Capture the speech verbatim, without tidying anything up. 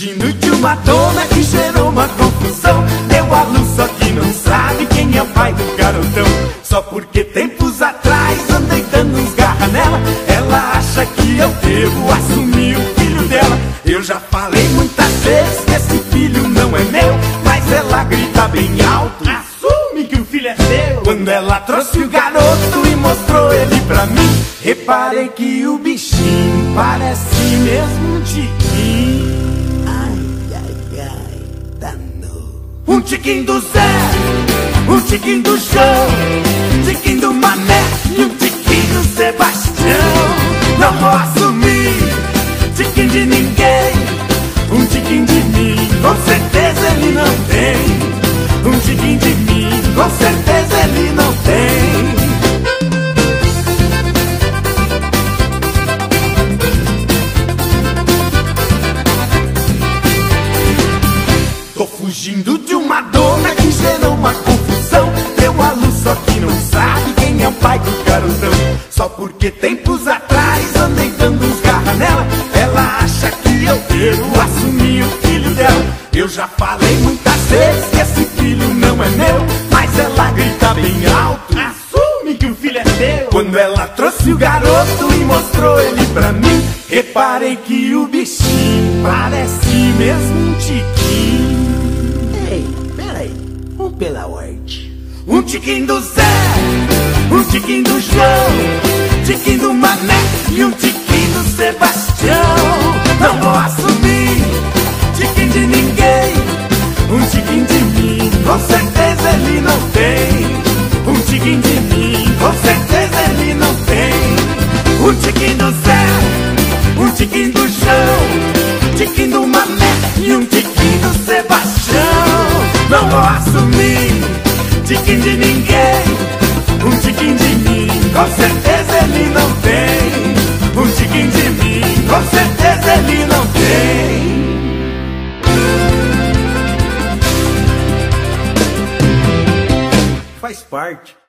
fugindo de uma dona que gerou uma confusão. Deu a luz, só que não sabe quem é o pai do garotão. Só porque tempos atrás andei dando uns garra nela, ela acha que eu devo assumir o filho dela. Eu já falei muitas vezes que esse filho não é meu, mas ela grita bem alto: assume que o filho é seu. Quando ela trouxe o garoto e mostrou ele pra mim, reparei que o bichinho parece mesmo um tiquinho. Ai, ai, ai, danou. Um tiquinho do Zé, um tiquinho do João, um tiquinho do Mané e um tiquinho do Sebastião. Não vou assumir tiquinho de ninguém, um tiquinho de mim, com certeza ele não tem. Um tiquinho de mim, com certeza ele não tem. Tô fugindo de uma dona que gerou uma confusão. Deu a luz, só que não sabe quem é o pai do garotão. Só porque tempos atrás andei dando uns garra nela, ela acha que eu devo assumir o filho dela. Eu já falei muitas vezes que esse filho não é meu, mas ela grita bem alto: assume que o filho é seu. Quando ela trouxe o garoto e mostrou ele pra mim, reparei que o bichinho parece mesmo um tiquinho. Ei, peraí, vamos pela ordem. Um tiquinho do Zé, um tiquinho do João, um tiquinho do Mané e um tiquinho do Sebastião. Não vou assumir tiquinho de ninguém, um tiquinho de mim, com certeza ele não tem. Um tiquinho de mim, com certeza ele não tem. Um tiquinho do Zé, um tiquinho do João, um tiquinho do Mané e um tiquinho do Sebastião. Não vou assumir tiquinho de ninguém, um tiquinho de mim, com certeza ele não tem. Um tiquinho de mim, com certeza ele não tem. Faz parte.